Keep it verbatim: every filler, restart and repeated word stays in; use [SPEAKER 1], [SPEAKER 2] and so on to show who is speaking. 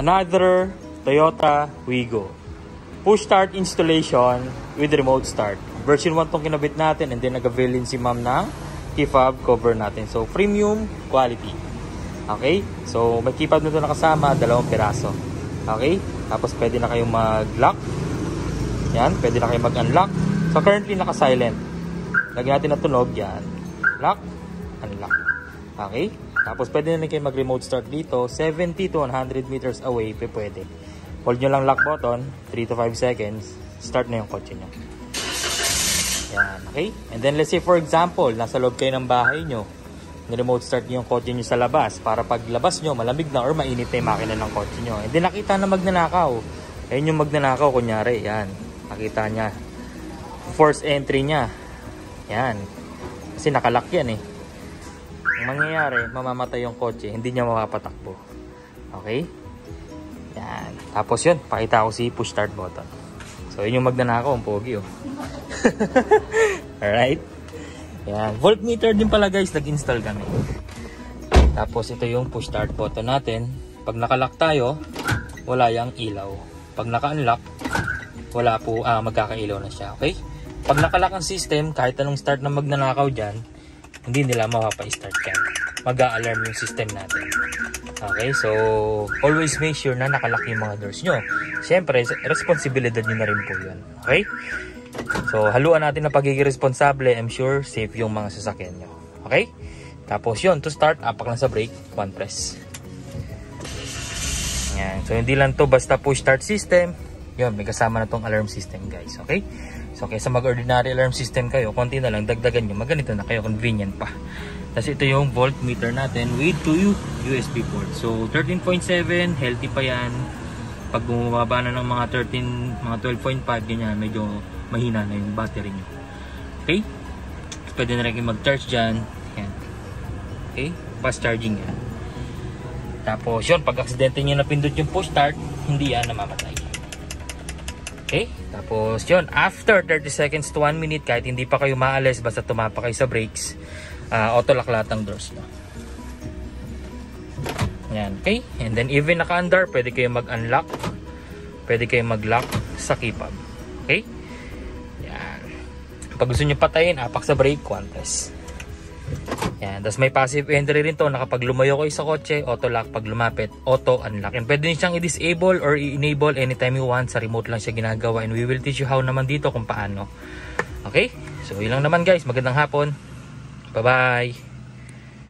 [SPEAKER 1] another Toyota Wigo. Push start installation with remote start. Version one tong kinabit natin, and then nag-avail din si ma'am ng key fob cover natin. So, premium quality. Okay? So, may key fob na ito nakasama, dalawang piraso. Okay? Tapos, pwede na kayong mag-lock. Yan, pwede na kayong mag-unlock. So, currently, naka-silent. Lagyan natin na tunog. Yan. Lock, unlock. Okay? Tapos, pwede na rin kayo mag-remote start dito. seventy to one hundred meters away, pwede. Hold nyo lang lock button, three to five seconds. Start na yung kotse nyo. Yan, okay? And then, let's say, for example, nasa loob kayo ng bahay nyo. Ni-remote start nyo yung kotse nyo sa labas. Para paglabas nyo, malamig na or mainit na yung makina ng kotse nyo. And then, nakita na magnanakaw. Ayun yung magnanakaw, kunyari. Yan. Nakita niya. Force entry niya. Yan. Kasi nakalock yan eh. Ang mangyayari, mamamatay yung kotse, hindi niya mapapatakbo. Okay? Yan. Tapos yun, pakita ko si push start button. So, yun yung magnanakaw, ang pogi oh. Alright? Yan. Voltmeter din pala guys, nag-install kami. Tapos ito yung push start button natin. Pag nakalock tayo, wala yung ilaw. Pag naka-unlock, wala po, ah, magkakailaw na siya. Okay? Pag nakalock ang system, kahit anong start na magnanakaw dyan, hindi nila mapapa-start yan. Mag-a-alarm yung system natin. Okay, so always make sure na nakalock yung mga doors nyo. Siyempre, responsibilidad nyo na rin po yun. Okay? So, haluan natin na pagiging responsable. I'm sure safe yung mga sasakyan nyo. Okay? Tapos yun, to start, apak lang sa brake, one press. Yan. So, hindi lang to basta push start system. Yun, may kasama na tong alarm system guys. Okay? So, kaysa mag-ordinary alarm system kayo, konti na lang, dagdagan nyo, maganito na kayo, convenient pa. Kasi ito yung voltmeter natin with two U S B ports. So, thirteen point seven, healthy pa yan. Pag bumababa na ng mga thirteen, mga twelve point five, ganyan, medyo mahina na yung battery nyo. Okay? Pwede na rin kayo mag-charge dyan. Yan. Okay? Fast charging yan. Tapos, yun, pag aksidente nyo napindot yung push start, hindi yan namamatay. Okay? Tapos yun, after thirty seconds to one minute, kahit hindi pa kayo maalis, basta tumapa kayo sa brakes, uh, auto lock lahat ang doors nyo. Yan, okay? And then even naka-under, pwede kayo mag-unlock, pwede kayo mag-lock sa key fob. Okay? Yan. Pag gusto nyo patayin, apak sa brake, one press. Yan. Tapos may passive entry rin to na kapag lumayo kayo sa kotse, auto lock. Pag lumapit, auto unlock. And pwede nyo siyang i-disable or i-enable anytime you want. Sa remote lang siya ginagawa. And we will teach you how naman dito kung paano. Okay? So yun lang naman guys. Magandang hapon. Bye bye.